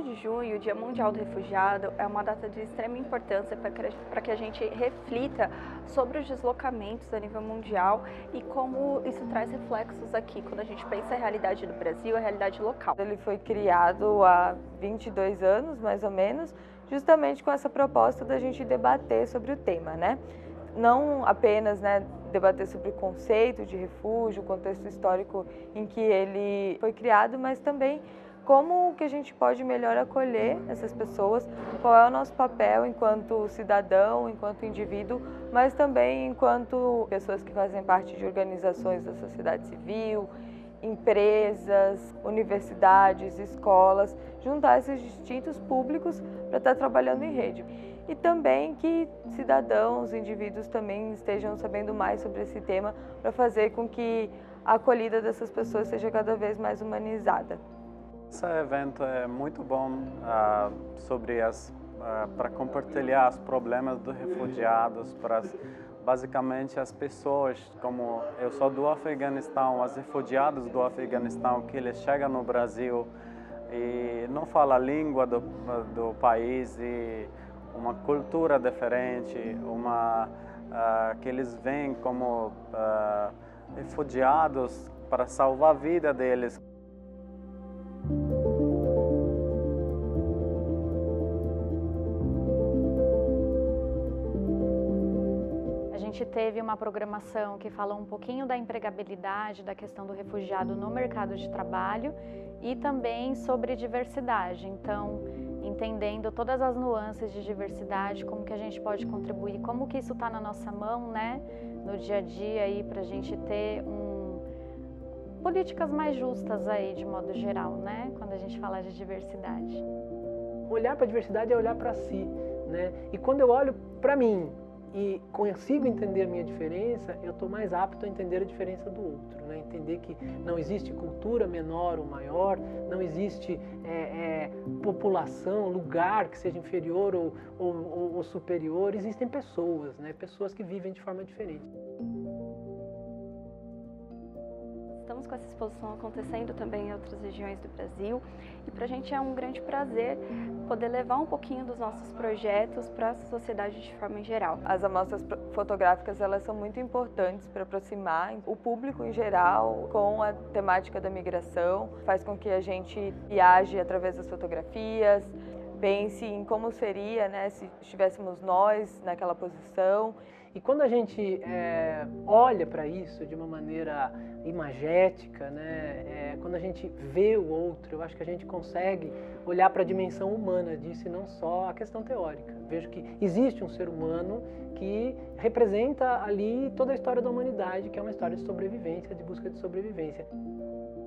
de junho, o Dia Mundial do Refugiado, é uma data de extrema importância para que a gente reflita sobre os deslocamentos a nível mundial e como isso traz reflexos aqui, quando a gente pensa a realidade do Brasil, a realidade local. Ele foi criado há 22 anos, mais ou menos, justamente com essa proposta da gente debater sobre o tema, né? Não apenas, debater sobre o conceito de refúgio, o contexto histórico em que ele foi criado, mas também como que a gente pode melhor acolher essas pessoas, qual é o nosso papel enquanto cidadão, enquanto indivíduo, mas também enquanto pessoas que fazem parte de organizações da sociedade civil, empresas, universidades, escolas, juntar esses distintos públicos para estar trabalhando em rede. E também que cidadãos, indivíduos também estejam sabendo mais sobre esse tema para fazer com que a acolhida dessas pessoas seja cada vez mais humanizada. Esse evento é muito bom para compartilhar os problemas dos refugiados, para basicamente as pessoas, como eu sou do Afeganistão, os refugiados do Afeganistão que eles chegam no Brasil e não falam a língua do país e uma cultura diferente, que eles vêm como refugiados para salvar a vida deles. A gente teve uma programação que falou um pouquinho da empregabilidade, da questão do refugiado no mercado de trabalho e também sobre diversidade. Então, entendendo todas as nuances de diversidade, como que a gente pode contribuir, como que isso está na nossa mão, no dia a dia aí, para a gente ter políticas mais justas aí, de modo geral, quando a gente fala de diversidade. Olhar para a diversidade é olhar para si, E quando eu olho para mim e consigo entender a minha diferença, eu estou mais apto a entender a diferença do outro, Entender que não existe cultura menor ou maior, não existe população, lugar que seja inferior ou superior, existem pessoas, Pessoas que vivem de forma diferente. Estamos com essa exposição acontecendo também em outras regiões do Brasil e para a gente é um grande prazer poder levar um pouquinho dos nossos projetos para a sociedade de forma em geral. As amostras fotográficas elas são muito importantes para aproximar o público em geral com a temática da migração, faz com que a gente viaje através das fotografias, pense em como seria se estivéssemos nós naquela posição. E quando a gente olha para isso de uma maneira imagética, quando a gente vê o outro, eu acho que a gente consegue olhar para a dimensão humana disso e não só a questão teórica. Vejo que existe um ser humano que representa ali toda a história da humanidade, que é uma história de sobrevivência, de busca de sobrevivência.